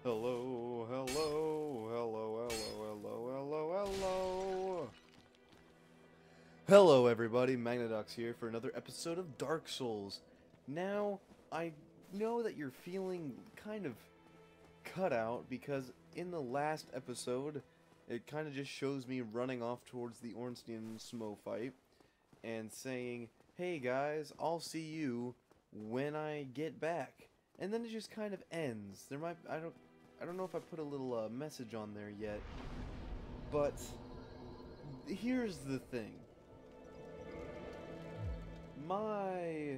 Hello, hello, hello, hello, hello, hello, hello. Hello, everybody. Magnadox here for another episode of Dark Souls. Now, I know that you're feeling kind of cut out because in the last episode, it kind of just shows me running off towards the Ornstein Smo fight and saying, "Hey guys, I'll see you when I get back." And then it just kind of ends. I don't know if I put a little message on there yet, but here's the thing. My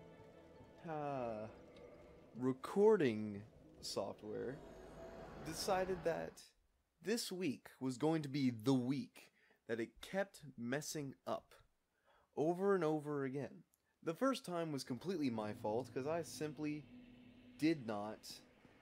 recording software decided that this week was going to be the week that it kept messing up over and over again. The first time was completely my fault because I simply did not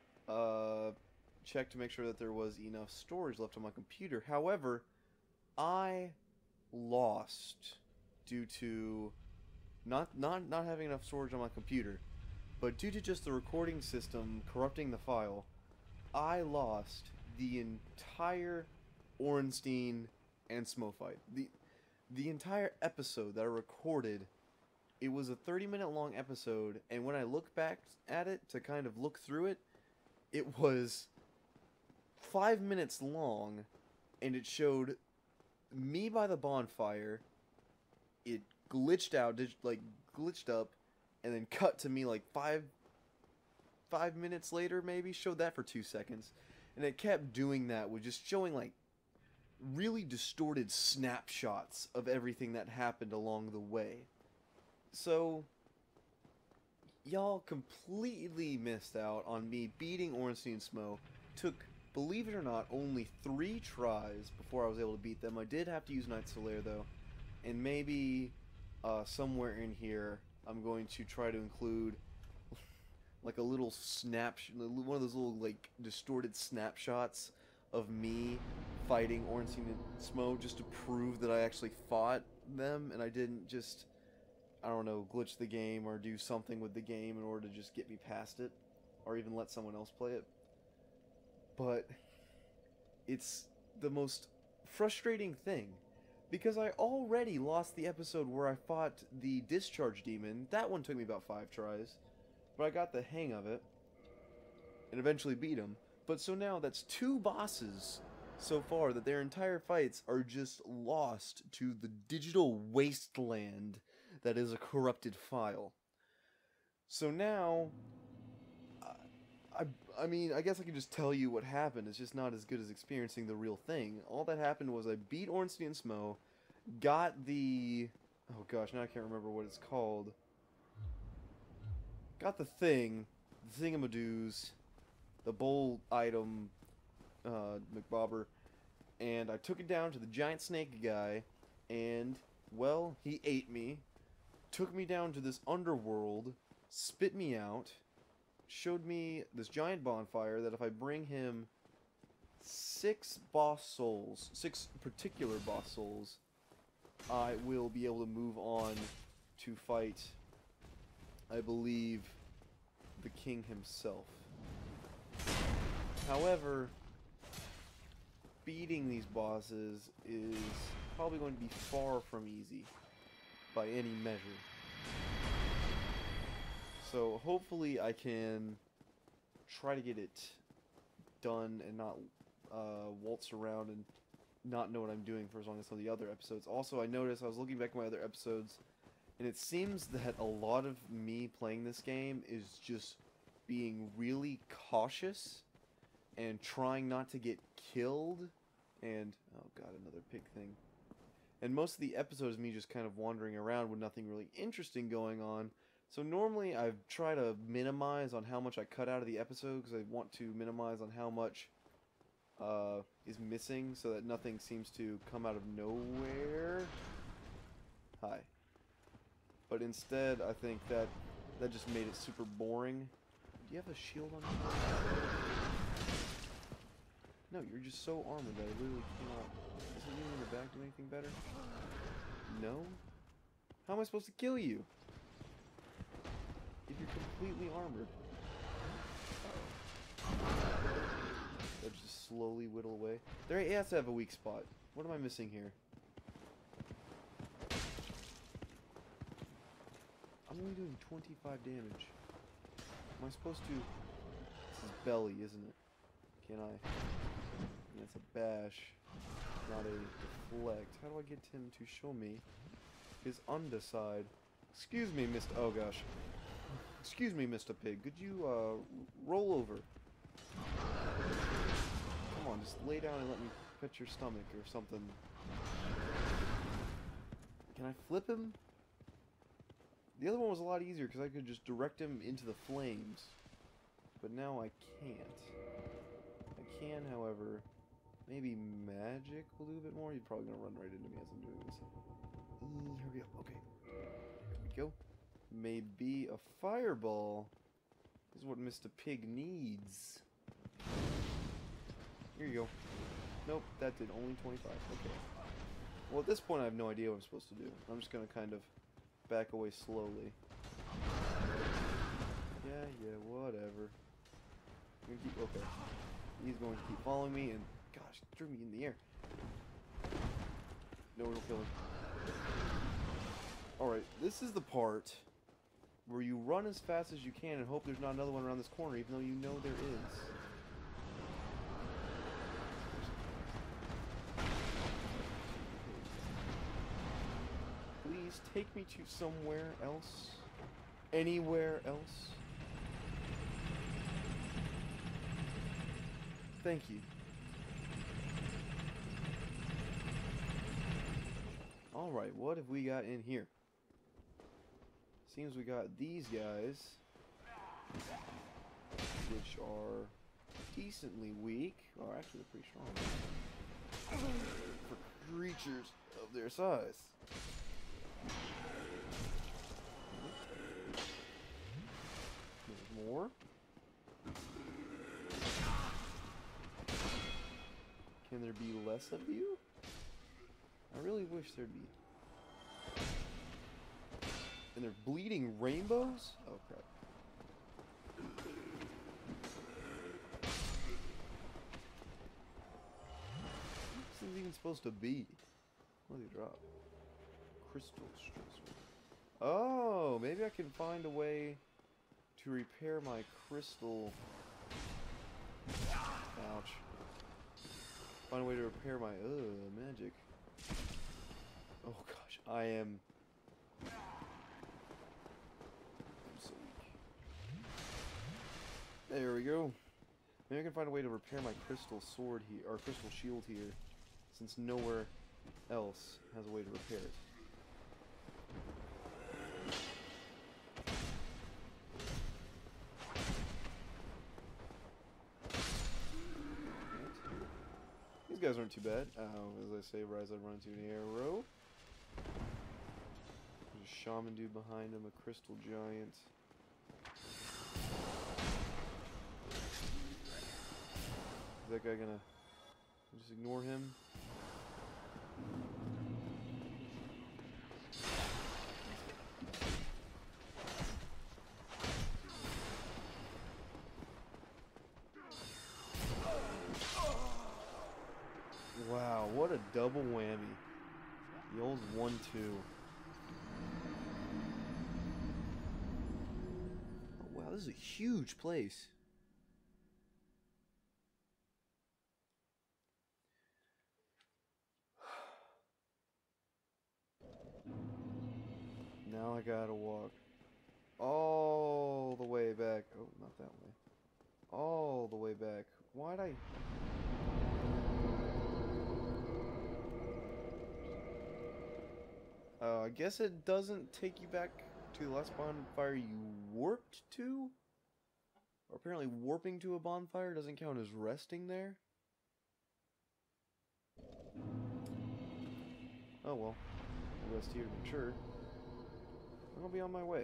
check to make sure that there was enough storage left on my computer. However, I lost due to not having enough storage on my computer, but due to just the recording system corrupting the file, I lost the entire Ornstein and Smo fight. The entire episode that I recorded, it was a 30-minute long episode, and when I look back at it to kind of look through it, it was 5 minutes long, and it showed me by the bonfire. It glitched out, glitched up, and then cut to me like five minutes later, maybe showed that for 2 seconds, and it kept doing that with just showing like really distorted snapshots of everything that happened along the way. So y'all completely missed out on me beating Ornstein Smo. Took, believe it or not, only 3 tries before I was able to beat them. I did have to use Night Solaire though, and maybe somewhere in here I'm going to try to include like a little one of those little like distorted snapshots of me fighting Ornstein and Smo just to prove that I actually fought them and I didn't just, I don't know, glitch the game or do something with the game in order to just get me past it, or even let someone else play it. But it's the most frustrating thing, because I already lost the episode where I fought the Discharge Demon. That one took me about 5 tries, but I got the hang of it and eventually beat him. But so now that's 2 bosses so far that their entire fights are just lost to the digital wasteland that is a corrupted file. So now, I mean, I guess I can just tell you what happened. It's just not as good as experiencing the real thing. All that happened was I beat Ornstein and Smo, got the... oh gosh, now I can't remember what it's called. Got the thing, the thingamadoos, the bowl item, McBobber, and I took it down to the giant snake guy, and, well, he ate me, took me down to this underworld, spit me out, showed me this giant bonfire that if I bring him 6 boss souls, 6 particular boss souls, I will be able to move on to fight, I believe, the king himself. However, beating these bosses is probably going to be far from easy by any measure. So hopefully I can try to get it done and not waltz around and not know what I'm doing for as long as some of the other episodes. Also, I noticed, I was looking back at my other episodes, and it seems that a lot of me playing this game is just being really cautious and trying not to get killed, and, oh god, another pig thing. And most of the episodes me just kind of wandering around with nothing really interesting going on. So normally I try to minimize on how much I cut out of the episode, because I want to minimize on how much is missing, so that nothing seems to come out of nowhere. Hi. But instead, I think that just made it super boring. Do you have a shield on you? No, you're just so armored that I literally cannot... Doesn't you in the back do anything better? No? How am I supposed to kill you? If you're completely armored. slowly whittle away. There, it has to have a weak spot. What am I missing here? I'm only doing 25 damage. Am I supposed to... This is belly, isn't it? Can I... That's a bash, not a deflect. How do I get him to show me his underside? Excuse me, Mr... Oh, gosh. Excuse me, Mr. Pig. Could you, roll over? Come on, just lay down and let me pet your stomach or something. Can I flip him? The other one was a lot easier because I could just direct him into the flames. But now I can't. I can, however... Maybe magic will do a bit more. You're probably going to run right into me as I'm doing this. Here we go. Okay. Here we go. Maybe a fireball is what Mr. Pig needs. Here you go. Nope, that did only 25. Okay. Well, at this point, I have no idea what I'm supposed to do. I'm just going to kind of back away slowly. Yeah, whatever. I'm gonna keep... Okay. He's going to keep following me, and... Gosh, threw me in the air. No, it'll kill him. Alright, this is the part where you run as fast as you can and hope there's not another one around this corner, even though you know there is. Please take me to somewhere else. Anywhere else. Thank you. Alright, what have we got in here? Seems we got these guys, which are decently weak. Well, actually, they're pretty strong for creatures of their size. There's more. Can there be less of you? I really wish there'd be. And they're bleeding rainbows? Oh crap. What's this even supposed to be? What do they drop? Crystal stress. Oh, maybe I can find a way to repair my crystal. Ouch. Find a way to repair my magic. Oh gosh, I am so weak. There we go. Maybe I can find a way to repair my crystal sword here, or crystal shield here, since nowhere else has a way to repair it. These guys aren't too bad. As I say, as I run into an arrow. There's a shaman dude behind him, a crystal giant. Is that guy gonna just ignore him? Wow, what a double whammy. The old 1-2. Oh, wow, this is a huge place. Now I gotta walk all the way back. Oh, not that way. All the way back. Why'd I... I guess it doesn't take you back to the last bonfire you warped to? Or apparently warping to a bonfire doesn't count as resting there? Oh well. I'll rest here to make sure. I'll be on my way.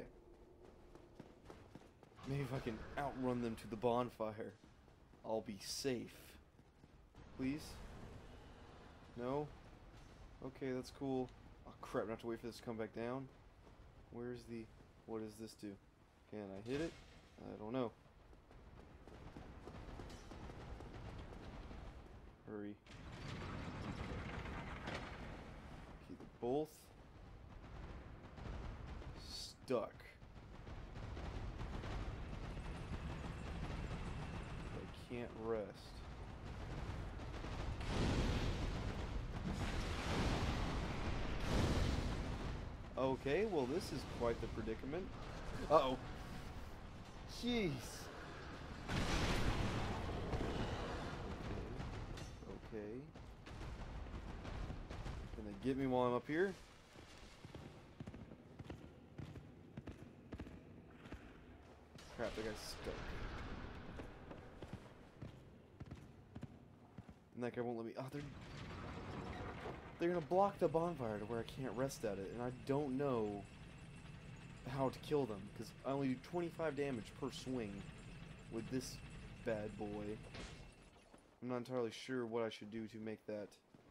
Maybe if I can outrun them to the bonfire, I'll be safe. Please? No? Okay, that's cool. Oh crap, I have to wait for this to come back down. Where's the... What does this do? Can I hit it? I don't know. 3. Okay, they're both stuck. I can't rest. Okay, well this is quite the predicament. Uh-oh. Jeez. Okay. Can they get me while I'm up here? Crap, that guy's stuck. And that guy won't let me. Oh, they're gonna block the bonfire to where I can't rest at it, and I don't know how to kill them because I only do 25 damage per swing with this bad boy. I'm not entirely sure what I should do to make that.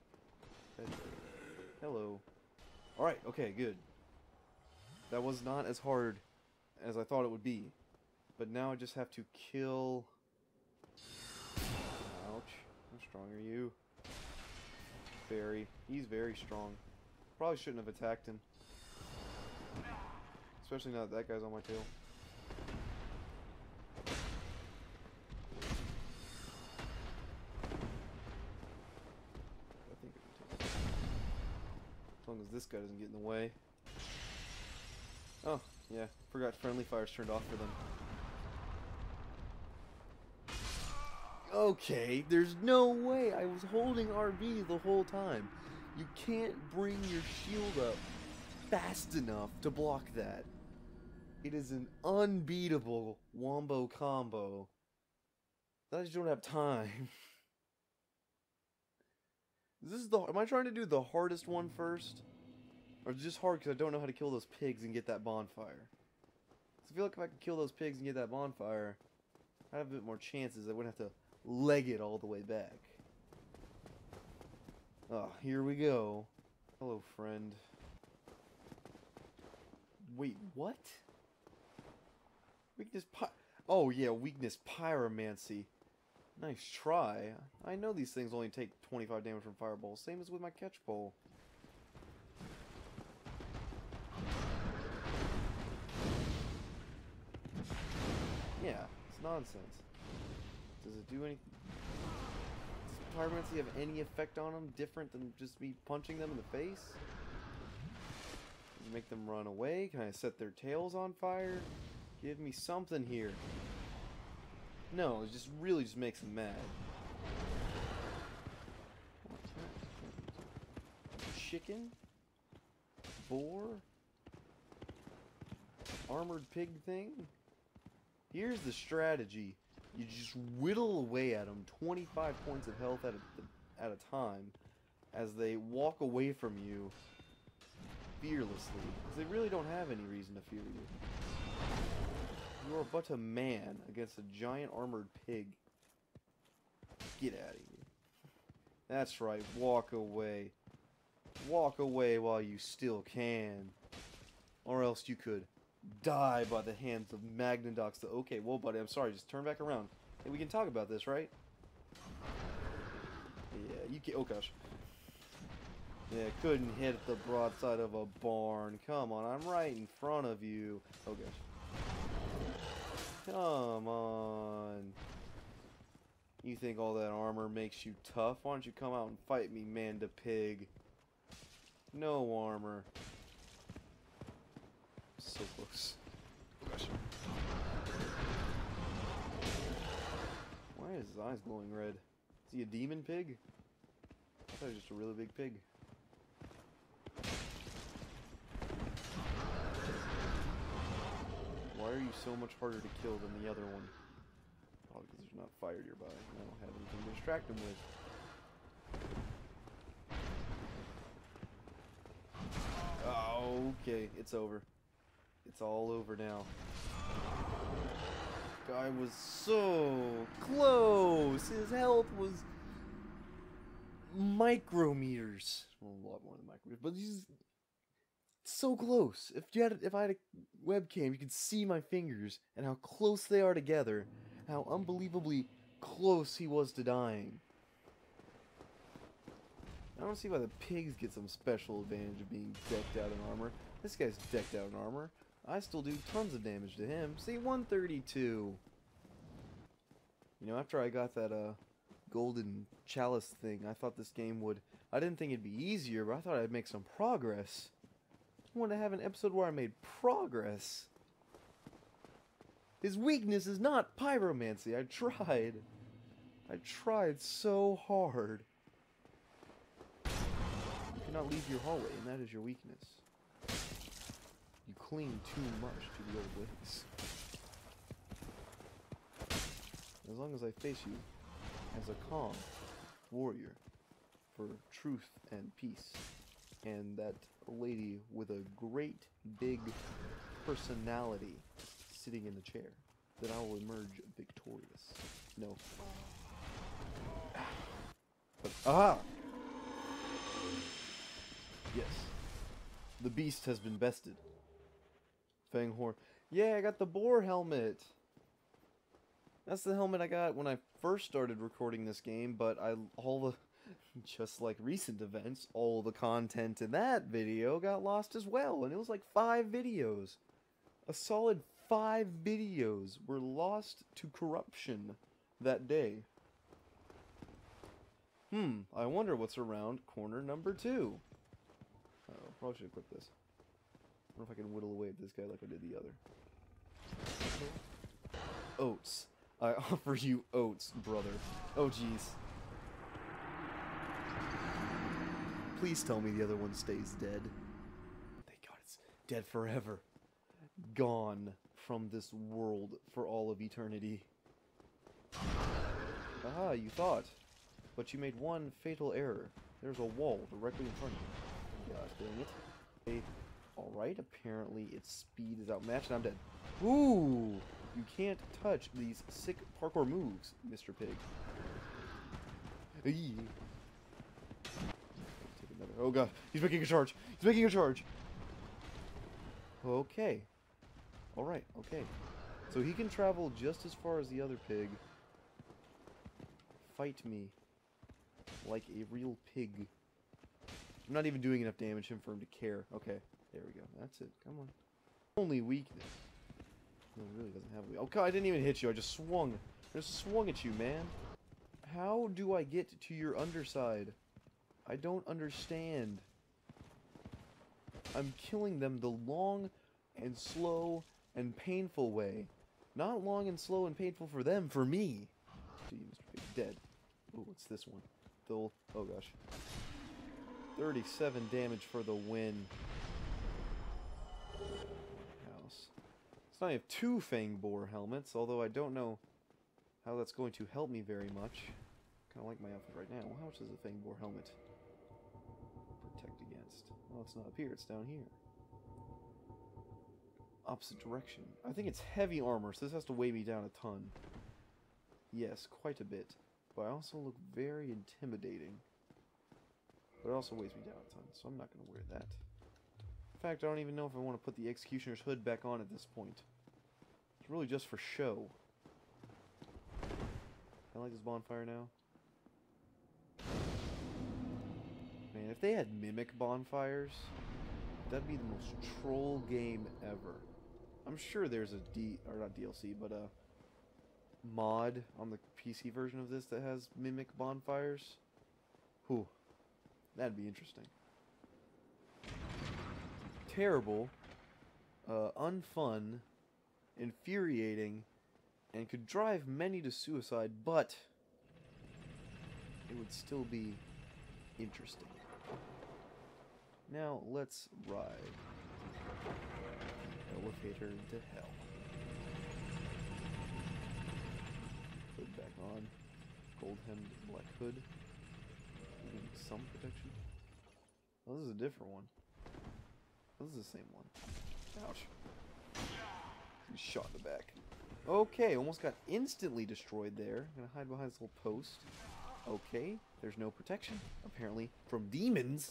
Hello. All right. Okay. Good. That was not as hard as I thought it would be, but now I just have to kill. Ouch. How strong are you? Very. He's very strong. Probably shouldn't have attacked him. Especially now that that guy's on my tail. I think I can take it. As long as this guy doesn't get in the way. Oh, yeah. Forgot friendly fire's turned off for them. Okay, there's no way. I was holding RB the whole time. You can't bring your shield up fast enough to block that. It is an unbeatable wombo combo. I just don't have time. Am I trying to do the hardest one first? Or is it just hard because I don't know how to kill those pigs and get that bonfire? I feel like if I could kill those pigs and get that bonfire, I'd have a bit more chances. I wouldn't have to leg it all the way back. Oh, here we go. Hello, friend. Wait, what? Weakness oh yeah, weakness pyromancy. Nice try. I know these things only take 25 damage from fireballs, same as with my catch pole. Yeah, it's nonsense. Does it do anything? Does pyromancy have any effect on them different than just me punching them in the face? Does it make them run away? Can I set their tails on fire? Give me something here. No, it just really just makes them mad. Chicken? Boar? Armored pig thing? Here's the strategy. You just whittle away at them, 25 points of health at a time, as they walk away from you fearlessly. Because they really don't have any reason to fear you. You are but a man against a giant armored pig. Get out of here. That's right, walk away. Walk away while you still can. Or else you could die by the hands of Magnandox. Okay, well, buddy, I'm sorry, just turn back around. Hey, we can talk about this, right? Yeah, you can. Oh, gosh. Yeah, couldn't hit the broadside of a barn. Come on, I'm right in front of you. Oh, gosh. Come on. You think all that armor makes you tough? Why don't you come out and fight me, Manda Pig? No armor. So close. Oh gosh. Why is his eyes glowing red? Is he a demon pig? I thought he was just a really big pig. Why are you so much harder to kill than the other one? Probably because there's not fire nearby. I don't have anything to distract him with. Oh, okay, it's over. It's all over now. Guy was so close. His health was micrometers. Well, a lot more than micrometers, but he's so close. If I had a webcam, you could see my fingers and how close they are together. How unbelievably close he was to dying. I don't see why the pigs get some special advantage of being decked out in armor. This guy's decked out in armor. I still do tons of damage to him. See, 132. You know, after I got that golden chalice thing, I thought this game would... I didn't think it'd be easier, but I thought I'd make some progress. I wanted to have an episode where I made progress. His weakness is not pyromancy. I tried. I tried so hard. You cannot leave your hallway, and that is your weakness. You cling too much to the old ways. As long as I face you as a calm warrior for truth and peace, and that lady with a great big personality sitting in the chair, then I will emerge victorious. No. But, aha! Yes. The beast has been bested. Fanghorn. Yeah, I got the boar helmet. That's the helmet I got when I first started recording this game, but just like recent events, all the content in that video got lost as well, and it was like 5 videos. A solid 5 videos were lost to corruption that day. I wonder what's around corner number 2. Oh, probably should equip this. I wonder if I can whittle away at this guy like I did the other. Oats. I offer you oats, brother. Oh, jeez. Please tell me the other one stays dead. Thank God it's dead forever. Gone from this world for all of eternity. Aha, you thought. But you made one fatal error. There's a wall directly in front of you. Gosh dang it. Okay. Alright, apparently its speed is outmatched and I'm dead. Ooh! You can't touch these sick parkour moves, Mr. Pig. Eee. Take another. Oh god, he's making a charge! He's making a charge! Okay. Alright, okay. So he can travel just as far as the other pig. Fight me. Like a real pig. I'm not even doing enough damage for him to care. Okay, there we go. That's it. Come on. Only weakness. No, it really doesn't have a weakness. Oh god, I didn't even hit you. I just swung. I just swung at you, man. How do I get to your underside? I don't understand. I'm killing them the long and slow and painful way. Not long and slow and painful for them, for me. Gee, Mr. Pig, dead. Ooh, what's this one? The old, oh gosh. 37 damage for the win. House. So now I have 2 Fang Boar helmets, although I don't know how that's going to help me very much. Kind of like my outfit right now. How much does a Fang Boar helmet protect against? Well, it's not up here, it's down here. Opposite direction. I think it's heavy armor, so this has to weigh me down a ton. Yes, quite a bit. But I also look very intimidating. But it also weighs me down a ton, so I'm not going to wear that. In fact, I don't even know if I want to put the Executioner's hood back on at this point. It's really just for show. I like this bonfire now. Man, if they had mimic bonfires, that'd be the most troll game ever. I'm sure there's a or not DLC, but a mod on the PC version of this that has mimic bonfires. Whew. That'd be interesting. Terrible, unfun, infuriating, and could drive many to suicide, but it would still be interesting. Now, let's ride the elevator into hell. Hood back on. Gold-hemmed black hood. Giving some protection. Oh, this is a different one. This is the same one. Ouch. He's shot in the back. Okay, almost got instantly destroyed there. Gonna hide behind this little post. Okay, there's no protection, apparently, from demons.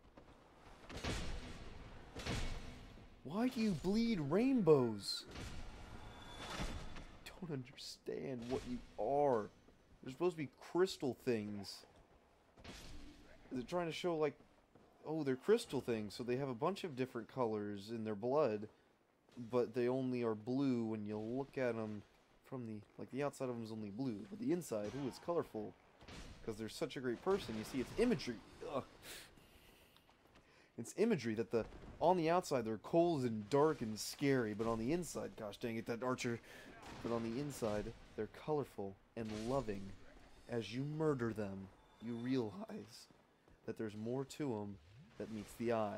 Why do you bleed rainbows? I don't understand what you are. They're supposed to be crystal things. Is it trying to show, like, oh, they're crystal things, so they have a bunch of different colors in their blood, but they only are blue when you look at them from the, like, the outside of them is only blue, but the inside, ooh, it's colorful. Because they're such a great person. You see, it's imagery. Ugh. It's imagery that on the outside they're cold and dark and scary, but on the inside, gosh dang it, that archer. But on the inside, they're colorful and loving. As you murder them, you realize that there's more to them that meets the eye.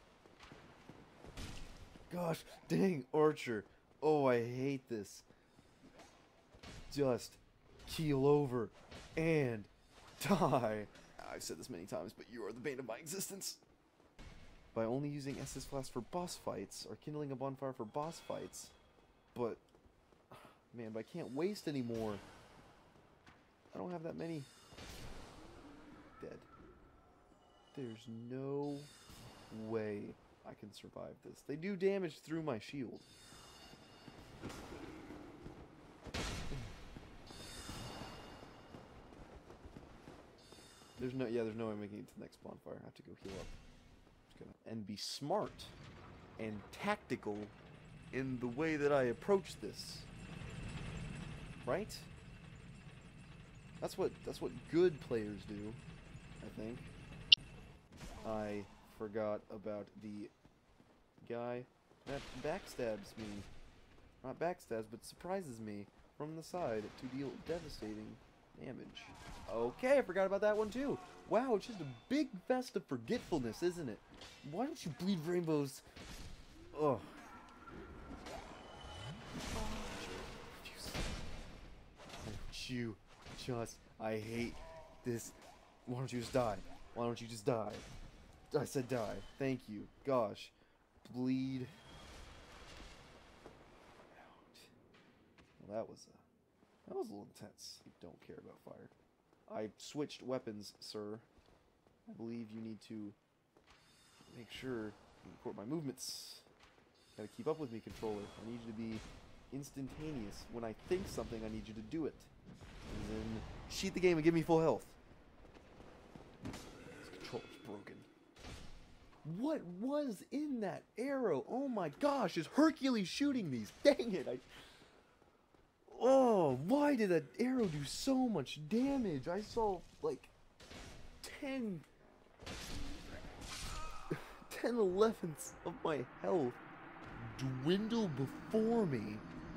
Gosh dang, Archer. Oh, I hate this. Just keel over and die. I've said this many times, but you are the bane of my existence. By only using Estus Flask for boss fights, or kindling a bonfire for boss fights, but, man, but I can't waste anymore. I don't have that many. Dead. There's no way I can survive this. They do damage through my shield. There's no way I'm making it to the next bonfire. I have to go heal up. And be smart and tactical in the way that I approach this. Right? That's what good players do, I think. I forgot about the guy that backstabs me. Not backstabs, but surprises me from the side to deal devastating damage. Okay, I forgot about that one too. Wow, it's just a big fest of forgetfulness, isn't it? Why don't you bleed rainbows? Ugh. You just, I hate this. Why don't you just die? Why don't you just die? I said die. Thank you. Gosh. Bleed out. Well, that was a little intense. I don't care about fire. I switched weapons, sir. I believe you need to make sure you record my movements. Gotta keep up with me, controller. I need you to be instantaneous. When I think something, I need you to do it. And then cheat the game and give me full health. This controller's broken. What was in that arrow? Oh my gosh, is Hercules shooting these? Dang it, oh, why did that arrow do so much damage? I saw, like, 10 11ths of my health dwindle before me.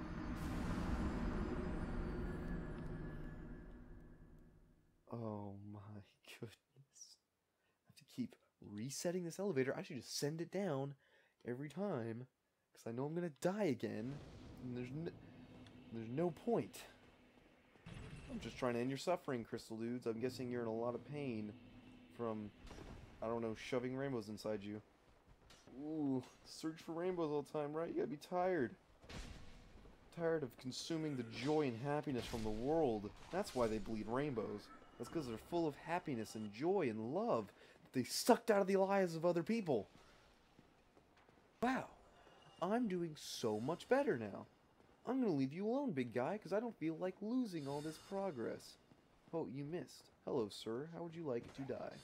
Oh my goodness. I have to keep resetting this elevator. I should just send it down every time, because I know I'm going to die again, and there's no point. I'm just trying to end your suffering, Crystal Dudes. I'm guessing you're in a lot of pain from, I don't know, shoving rainbows inside you. Ooh, search for rainbows all the time, right? You gotta be tired. Tired of consuming the joy and happiness from the world. That's why they bleed rainbows. That's because they're full of happiness and joy and love that they sucked out of the lives of other people. Wow, I'm doing so much better now. I'm gonna leave you alone, big guy, because I don't feel like losing all this progress. Oh, you missed. Hello, sir. How would you like to die?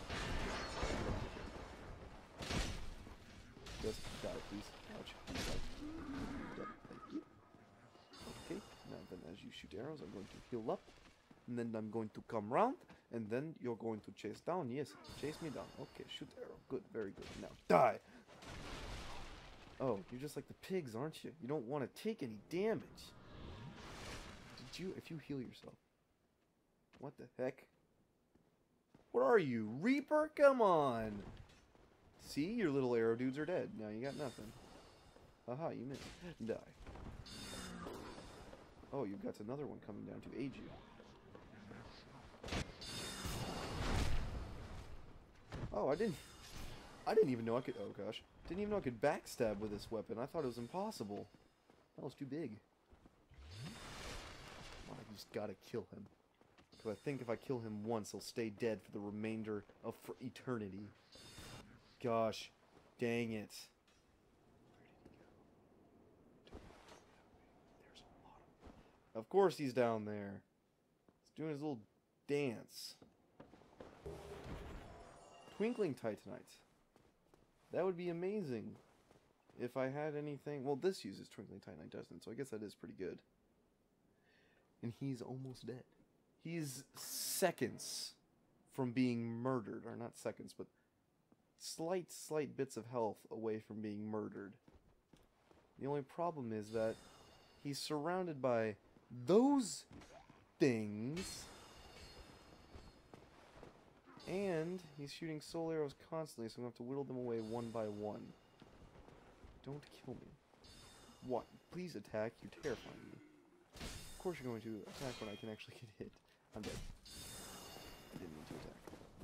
Just die, please. Ouch. Thank you. Okay, now then as you shoot arrows, I'm going to heal up. And then I'm going to come round. And then you're going to chase down. Yes, chase me down. Okay, shoot arrow. Good, very good. Now, die! Oh, you're just like the pigs, aren't you? You don't want to take any damage. If you heal yourself. What the heck? What are you, Reaper? Come on! See, your little arrow dudes are dead. Now you got nothing. Haha, you missed. Die. Oh, you've got another one coming down to aid you. Oh, I didn't even know I could, oh gosh. Didn't even know I could backstab with this weapon. I thought it was impossible. That was too big. Oh, I just gotta kill him. Because I think if I kill him once, he'll stay dead for the remainder of eternity. Gosh, dang it. There's a lot of... Of course he's down there. He's doing his little dance. Twinkling Titanite. That would be amazing. If I had anything... Well, this uses Twinkling Titanite, doesn't it? So I guess that is pretty good. And he's almost dead. He's seconds from being murdered. Or not seconds, but slight bits of health away from being murdered. The only problem is that he's surrounded by those things, and he's shooting soul arrows constantly, so I'm going to have to whittle them away one by one. Don't kill me. What? Please attack. You're terrifying me. Of course you're going to attack when I can actually get hit. I'm dead. I didn't mean to attack.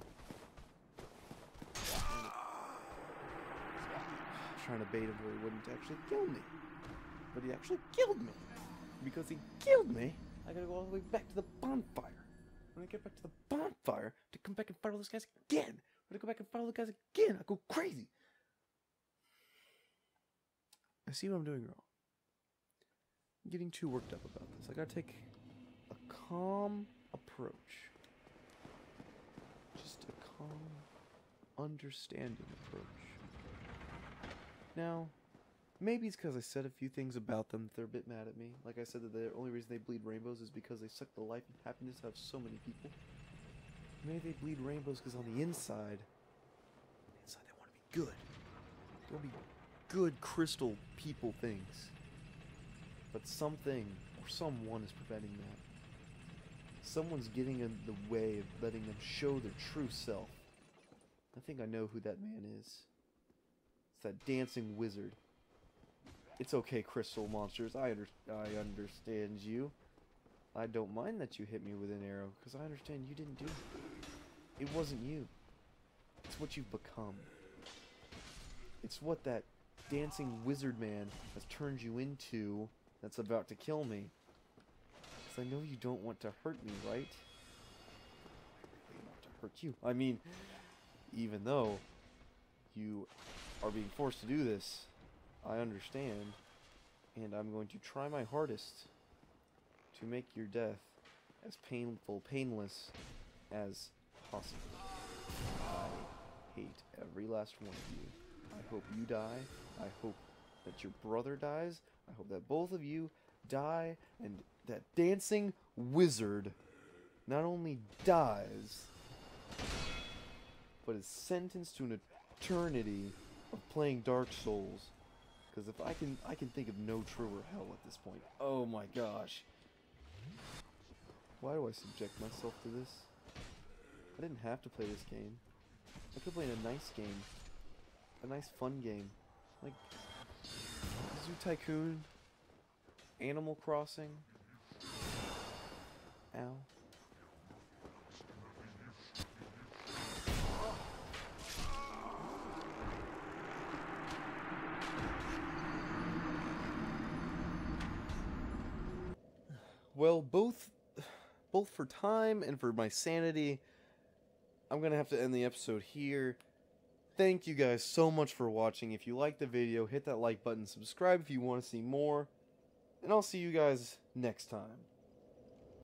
Trying to bait him where he wouldn't actually kill me. But he actually killed me. Because he killed me, I gotta go all the way back to the bonfire. When I get back to the bonfire, to come back and fight all those guys again. When I go back and fight all those guys again, I go crazy. I see what I'm doing wrong. I'm getting too worked up about this. I gotta take a calm approach. Just a calm, understanding approach. Now, maybe it's because I said a few things about them that they're a bit mad at me. Like I said that the only reason they bleed rainbows is because they suck the life and happiness out of so many people. Maybe they bleed rainbows because on the inside they want to be good. They want to be good crystal people things. But something or someone is preventing that. Someone's getting in the way of letting them show their true self. I think I know who that man is. It's that dancing wizard. It's okay, crystal monsters. I understand you. I don't mind that you hit me with an arrow, because I understand you didn't do it. It wasn't you. It's what you've become. It's what that dancing wizard man has turned you into that's about to kill me. Because I know you don't want to hurt me, right? I want to hurt you. I mean, even though you are being forced to do this, I understand, and I'm going to try my hardest to make your death as painless as possible. I hate every last one of you. I hope you die. I hope that your brother dies. I hope that both of you die, and that dancing wizard not only dies, but is sentenced to an eternity of playing Dark Souls. Because if I can think of no truer hell at this point. Oh my gosh. Why do I subject myself to this? I didn't have to play this game. I could play a nice game. A nice fun game. Like Zoo Tycoon. Animal Crossing. Ow. Well, both for time and for my sanity, I'm going to have to end the episode here. Thank you guys so much for watching. If you liked the video, hit that like button, subscribe if you want to see more, and I'll see you guys next time.